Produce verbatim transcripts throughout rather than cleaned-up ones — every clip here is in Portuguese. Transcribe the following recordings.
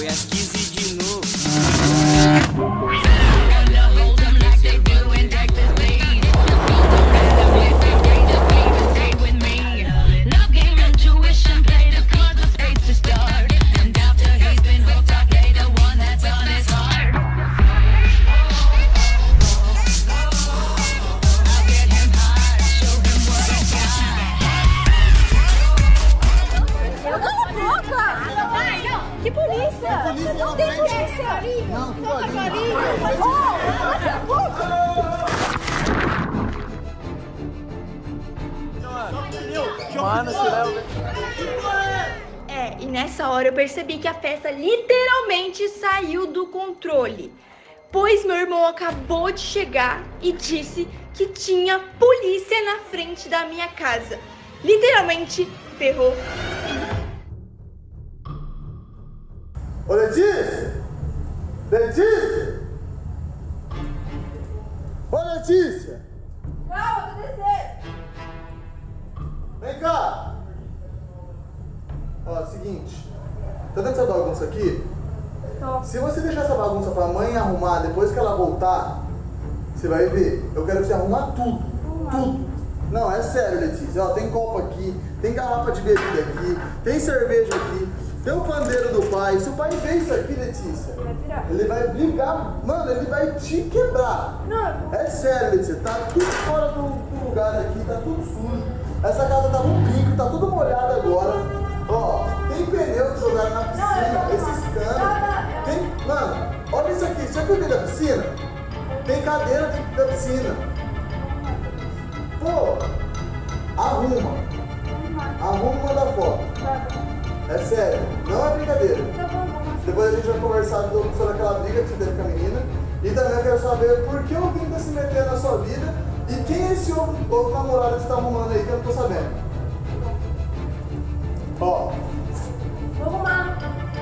Foi às quinze de novo. Que polícia? Não tem polícia! Não, não tem Mano, É, e nessa hora eu percebi que a festa literalmente saiu do controle. Pois meu irmão acabou de chegar e disse que tinha polícia na frente da minha casa. Literalmente ferrou. Ô Letícia! Letícia! Ô Letícia! Calma, tô descendo. Vem cá! Ó, é o seguinte, tá vendo essa bagunça aqui? Tô. Se você deixar essa bagunça pra mãe arrumar depois que ela voltar, você vai ver. Eu quero que você arrumar tudo. Arrumar. Tudo. Não, é sério, Letícia. Ó, tem copo aqui, tem garrafa de bebida aqui, tem cerveja aqui. Tem o pandeiro do pai. Se o pai vê isso aqui, Letícia, Vai tirar. ele vai brigar. Mano, ele vai te quebrar. Não. É sério, Letícia. Tá tudo fora do, do lugar aqui, tá tudo sujo. Essa casa tá um brinco, tá tudo molhado agora. Ó, tem pneu que jogaram na piscina, esses canos. Tem, mano, olha isso aqui. Já viu dentro da piscina? Tem cadeira dentro da piscina. Pô, arruma. Arruma e manda foto. É sério, não é brincadeira. Depois a gente vai conversar sobre aquela briga que você teve com a menina. E também eu quero saber por que o Vini tá se metendo na sua vida e quem é esse outro, outro namorado que você tá arrumando aí que eu não tô sabendo. Ó. Vou arrumar.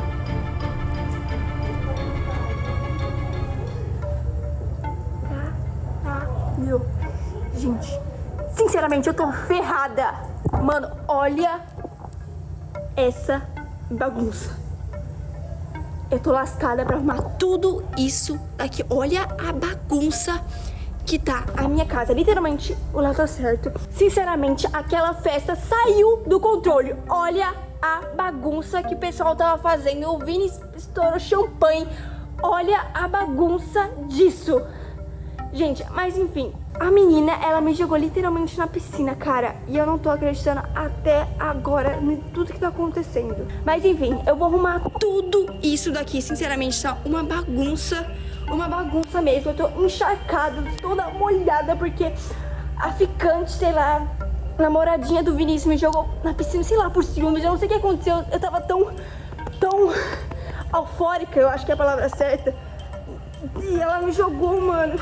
Tá, tá, meu. Gente, sinceramente eu tô ferrada. Mano, olha essa bagunça. Eu tô lascada pra arrumar tudo isso daqui. Olha a bagunça que tá a minha casa. Literalmente, o Léo tá certo. Sinceramente, aquela festa saiu do controle. Olha a bagunça que o pessoal tava fazendo. O Vini estourou champanhe. Olha a bagunça disso. Gente, mas enfim, a menina, ela me jogou literalmente na piscina, cara. E eu não tô acreditando até agora em tudo que tá acontecendo. Mas enfim, eu vou arrumar tudo isso daqui. Sinceramente, tá uma bagunça. Uma bagunça mesmo. Eu tô encharcada, toda molhada, porque a ficante, sei lá, namoradinha do Vinícius me jogou na piscina, sei lá, por ciúmes. Eu não sei o que aconteceu. Eu tava tão, tão eufórica, eu acho que é a palavra certa. E ela me jogou, mano.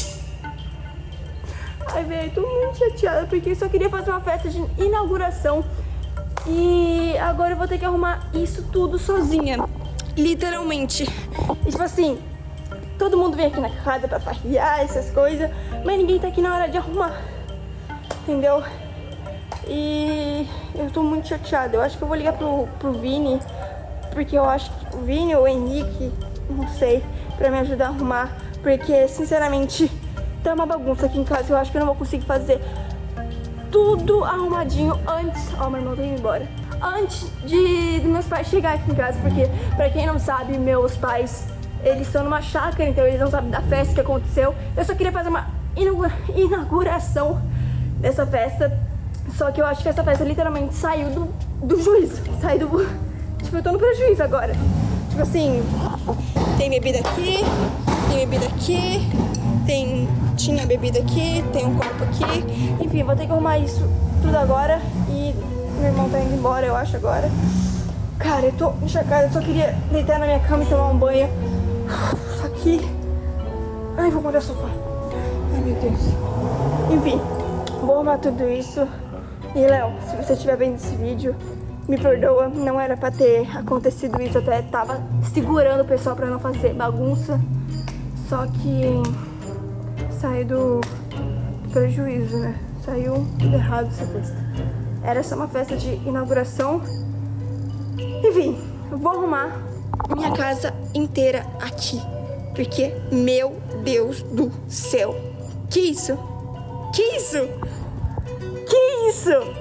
Ai, velho, tô muito chateada porque eu só queria fazer uma festa de inauguração e agora eu vou ter que arrumar isso tudo sozinha, literalmente. E tipo assim, todo mundo vem aqui na casa pra farrear essas coisas, mas ninguém tá aqui na hora de arrumar, entendeu? E eu tô muito chateada. Eu acho que eu vou ligar pro, pro Vini, porque eu acho que o Vini ou o Henrique, não sei, pra me ajudar a arrumar, porque sinceramente tá uma bagunça aqui em casa. Eu acho que eu não vou conseguir fazer tudo arrumadinho antes. Ó, meu irmão tá indo embora. Antes de meus pais chegarem aqui em casa, porque pra quem não sabe, meus pais, eles estão numa chácara, então eles não sabem da festa que aconteceu. Eu só queria fazer uma inauguração dessa festa, só que eu acho que essa festa literalmente saiu do, do juízo. Saiu do... Tipo, eu tô no prejuízo agora. Tipo assim, tem bebida aqui, tem bebida aqui, tem... Tinha bebida aqui, tem um copo aqui. Enfim, vou ter que arrumar isso tudo agora. E meu irmão tá indo embora, eu acho, agora. Cara, eu tô encharcada, eu só queria deitar na minha cama e tomar um banho. Só que... Ai, vou mandar o sofá. Ai, meu Deus. Enfim, vou arrumar tudo isso. E, Léo, se você estiver vendo esse vídeo, me perdoa. Não era pra ter acontecido isso. Eu até tava segurando o pessoal pra não fazer bagunça. Só que... saiu do prejuízo, né? Saiu tudo errado essa festa. Era só uma festa de inauguração. Enfim, eu vou arrumar minha casa inteira aqui. Porque, meu Deus do céu. Que isso? Que isso? Que isso?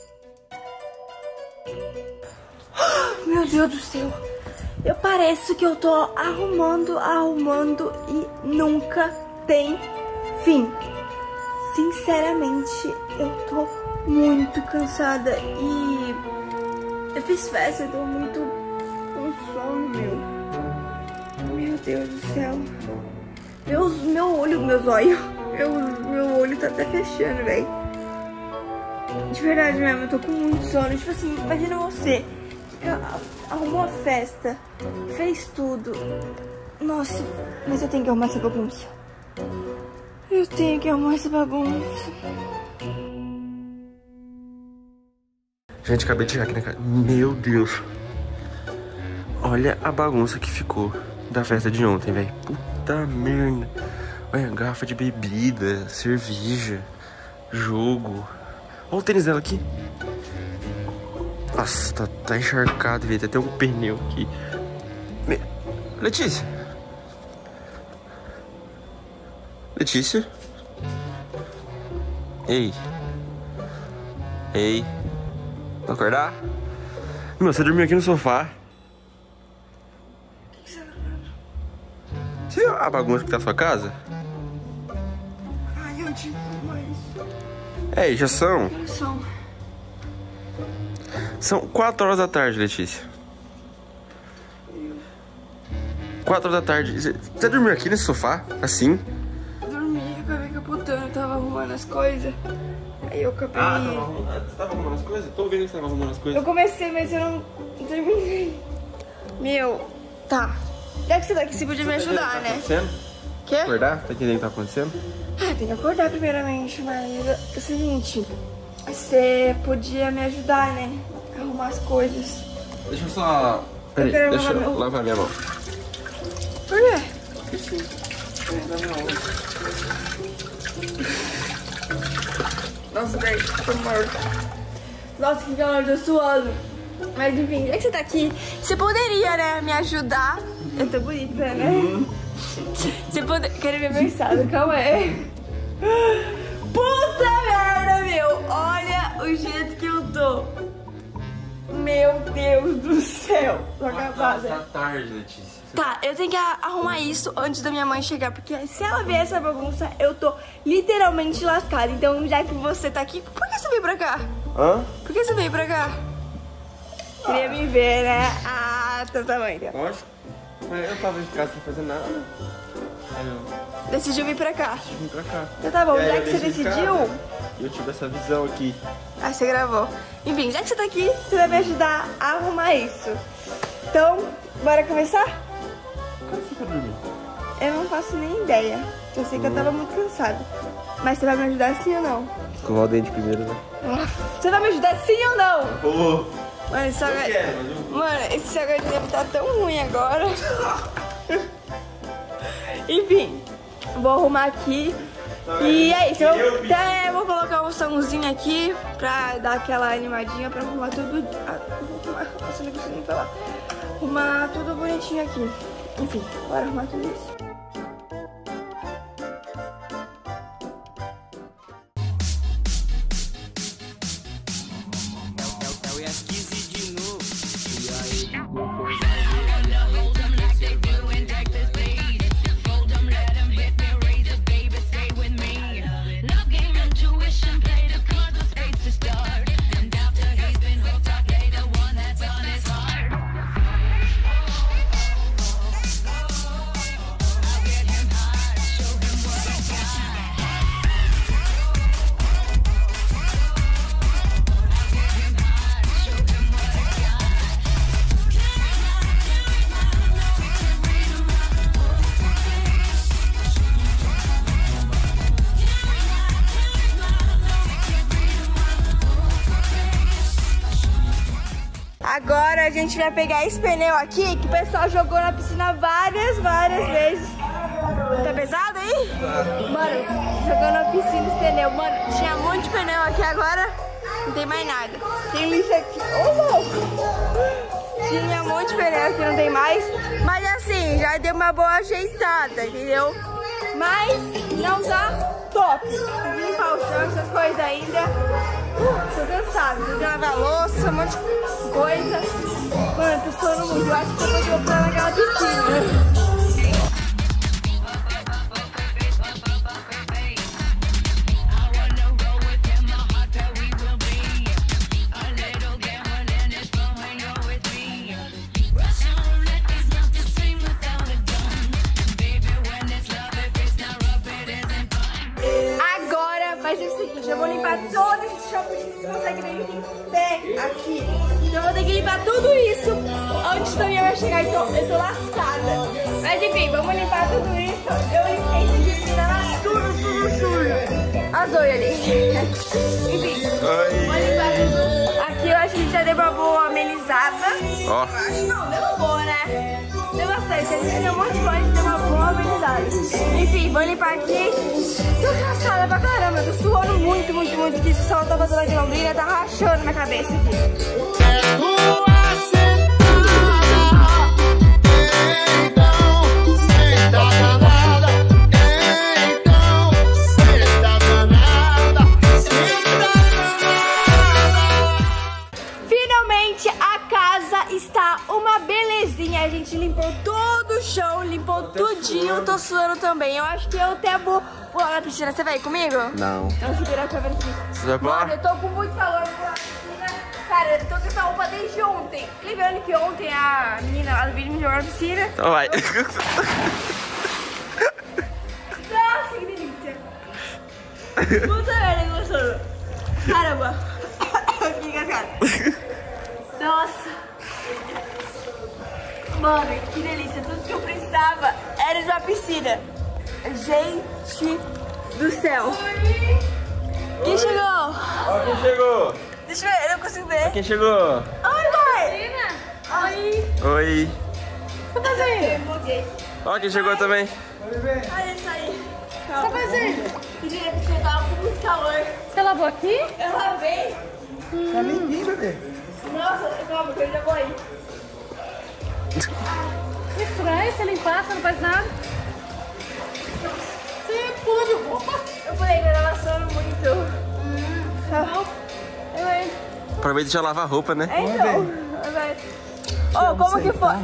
Meu Deus do céu. Eu pareço que eu tô arrumando, arrumando e nunca tem fim. Sinceramente, eu tô muito cansada e eu fiz festa, eu tô muito com sono, meu. Meu Deus do céu. Meus, meu olho, meus olhos, meu, meu olho tá até fechando, velho. De verdade mesmo, eu tô com muito sono. Tipo assim, imagina você que arrumou a festa, fez tudo. Nossa, mas eu tenho que arrumar essa bagunça. Eu tenho que arrumar essa bagunça. Gente, acabei de chegar aqui na casa. Meu Deus. Olha a bagunça que ficou da festa de ontem, velho. Puta merda. Olha, garrafa de bebida, cerveja, jogo. Olha o tênis dela aqui. Nossa, tá, tá encharcado, velho. Tem até um pneu aqui. Me... Letícia. Letícia? Ei. Ei. Vai acordar? Meu, você dormiu aqui no sofá. O que você tá falando? Você viu a bagunça que tá na sua casa? Ai, eu digo mais. É, já são. Que são? São quatro horas da tarde, Letícia. quatro horas da tarde. Você, você dormiu aqui nesse sofá? Assim? Dormi, acabei capotando, eu tava arrumando as coisas. Aí eu acabei... Ah, tava arrumando, você tava arrumando as coisas? Tô vendo que você tava arrumando as coisas. Eu comecei, mas eu não terminei. Meu, tá. Já que você tá aqui, você podia me ajudar, tá né? acontecendo? Quê? Acordar? Tá entendendo o que tá acontecendo? Ah, tem que acordar primeiramente, mas é o seguinte, você podia me ajudar, né? Arrumar as coisas. Deixa eu só... Peraí, quero deixa lavar eu meu- lavar minha mão. Por quê? Nossa, velho, tô morto. Nossa, que calor, tô suando. Mas enfim, já que você tá aqui, você poderia, né, me ajudar. Eu tô bonita, né? Você pode... Quero ver meu estado, calma aí. Puta merda, meu! Olha o jeito que eu tô. Meu Deus do céu. Tô acabada. Tá tarde, Letícia. Tá, eu tenho que arrumar isso antes da minha mãe chegar, porque se ela ver essa bagunça, eu tô literalmente lascada. Então, já que você tá aqui, por que você veio pra cá? Hã? Por que você veio pra cá? Queria me ver, né? Ah, tá tamanho. Lógico. Mas eu tava em casa sem fazer nada. Aí eu Decidiu vir pra cá. decidi vir pra cá. Então tá bom, E aí já eu que você desci de decidiu... casa, e eu tive essa visão aqui. Ah, você gravou. Enfim, já que você tá aqui, você vai me ajudar a arrumar isso. Então, bora começar? Quando você foi dormir? Eu não faço nem ideia. Eu sei que eu tava muito cansada. Mas você vai me ajudar sim ou não? Escovar o dente primeiro, né? Ah, você vai me ajudar sim ou não? Ô, Mano, esse salgadinho... quero, mas eu- Mano, esse salgadinho deve estar tão ruim agora. Enfim, vou arrumar aqui. E é isso. Eu, até vou colocar um somzinho aqui pra dar aquela animadinha, pra arrumar tudo... Ah, nossa, não consigo nem falar. Arrumar tudo bonitinho aqui. Enfim, bora arrumar tudo isso. Agora a gente vai pegar esse pneu aqui que o pessoal jogou na piscina várias, várias vezes. Tá pesado aí? Mano, jogou na piscina esse pneu. Mano, tinha um monte de pneu aqui, agora não tem mais nada. Tem lixo aqui. Ô, louco! Tinha um monte de pneu que não tem mais. Mas assim, já deu uma boa ajeitada, entendeu? Mas não tá top. Tem que limpar o chão, essas coisas ainda. Uh, tô cansada, tem que lavar a louça, um monte de coisa. Mano, tô suando muito. Eu acho que eu vou voltar naquela piscina. Eu vou limpar todo esse chão, porque vocês conseguem ver que tem pé aqui. Então eu vou ter que limpar tudo isso antes da minha mãe chegar. Então eu tô lascada. Mas enfim, vamos limpar tudo isso. Eu limpei esse dia, tava sujo, sujo, sujo. A Zoe ali. Enfim, vou limpar tudo. Aqui eu acho que já deu uma boa amenizada. Ó. Acho não, deu uma boa, né? Deu bastante. A gente deu um monte de coisa, deu uma boa amenizada. Enfim, vou limpar aqui. Tô cansada pra caramba, eu tô suando muito, muito, muito. Que esse sol tá fazendo aqui lombrina, tá rachando minha cabeça aqui. Finalmente a casa está uma belezinha. A gente limpou todo o chão, limpou tudinho. Tô suando também. Eu acho que eu até vou pular na piscina. Você vai comigo? Não. Então segura a câmera aqui. Você vai pular? Mano, eu tô com muito calor pra pular na piscina. Cara, eu tô com essa roupa desde ontem. Lembrando que ontem a menina lá do vídeo me jogou na piscina. Então vai. Nossa, que delícia. Puta merda, que gostoso. Caramba. Fica, cara. Nossa. Mano, que delícia. Tudo que eu precisava era de uma piscina. Gente do céu. Quem chegou? Ó quem chegou. Deixa eu ver, eu não consigo ver. Ó quem chegou. Oi, mãe. Oi. Oi. O que tá fazendo? Ó quem chegou também. Olha isso aí. O que tá fazendo? Pedi pra você, tava com muito calor. Você lavou aqui? Eu lavei. Tá limpinho, bebê. Nossa, calma, que eu já vou aí. Que estranho, você limpar, você não faz nada. Você pula de roupa. Eu falei que eu tava suando muito. Hum, Tá bom? Eu aí. Aproveita e já lava a roupa, né? É então. Vai. Ô, como que foi?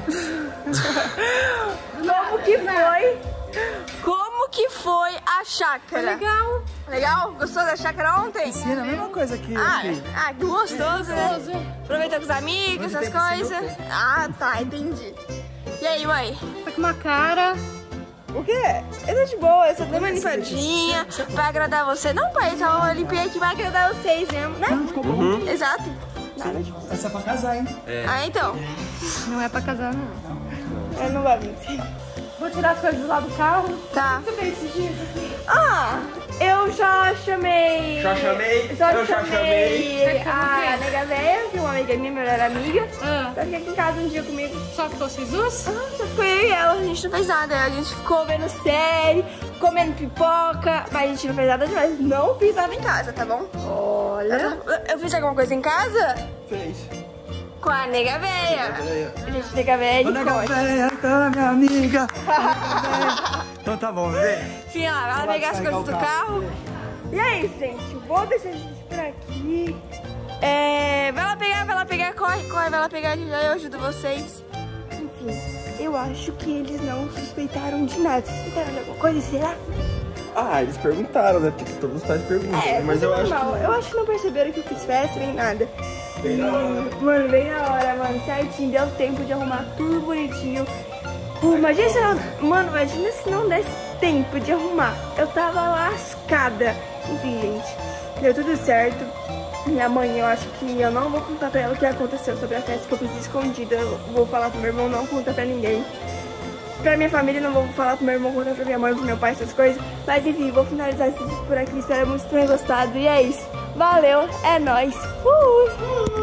Como que foi? Como que foi a chácara? Legal. Legal? Gostou da chácara ontem? Piscina, a mesma coisa que Ah, aqui. ah, que gostoso, né? Aproveitou com os amigos, essas coisas. Ah, tá, entendi. E aí, mãe? Tá com uma cara. O quê? Eu tô de boa, eu só dei uma limpadinha pra agradar você. Não, pai, só eu limpei aqui pra agradar vocês mesmo, né? Uhum. Exato. Nada de... Essa é pra casar, hein? É. Ah, então. Não é pra casar, não. Eu não vou mentir. Vou tirar as coisas lá do carro. Tá. O que você fez esses dias aqui? Ah, eu já chamei... Já chamei, Já eu já chamei chamei. a nega véia, que é uma amiga minha, melhor amiga. Ah, Pra ficar aqui em casa um dia comigo. só ficou vocês duas? Ah, só ficou eu e ela, a gente não fez nada. A gente ficou vendo série, comendo pipoca, mas a gente não fez nada demais. Não fiz nada em casa, tá bom? Olha. Eu fiz alguma coisa em casa? Fez. Com a nega véia. véia. Gente, nega véia Ô, de nega corte. véia, tá, minha amiga. Então tá bom, bebê. Enfim, lá, vai lá Vai pegar as descarregar coisas do o carro. carro. E é isso, gente. Vou deixar a gente por aqui. É, vai lá pegar, vai lá pegar, corre, corre, vai lá pegar, já eu ajudo vocês. Enfim, eu acho que eles não suspeitaram de nada. Suspeitaram de alguma coisa, será? Ah, eles perguntaram, né? Porque todos os pais perguntam. É, mas eu acho normal. que... Eu acho que não perceberam que eu fiz festa nem nada. E, mano, bem na hora, mano, certinho. Deu tempo de arrumar tudo bonitinho. Pô, imagina se não... Mano, imagina se não desse tempo de arrumar. Eu tava lascada. Enfim, gente, deu tudo certo. Minha mãe, eu acho que eu não vou contar pra ela o que aconteceu sobre a festa que eu fiz escondida. Eu vou falar pro meu irmão, não contar pra ninguém. Pra minha família, não vou falar pro meu irmão, contar pra minha mãe, pro meu pai, essas coisas. Mas enfim, vou finalizar esse vídeo por aqui. Espero muito que tenham gostado. E é isso. Valeu, é nóis. Fui!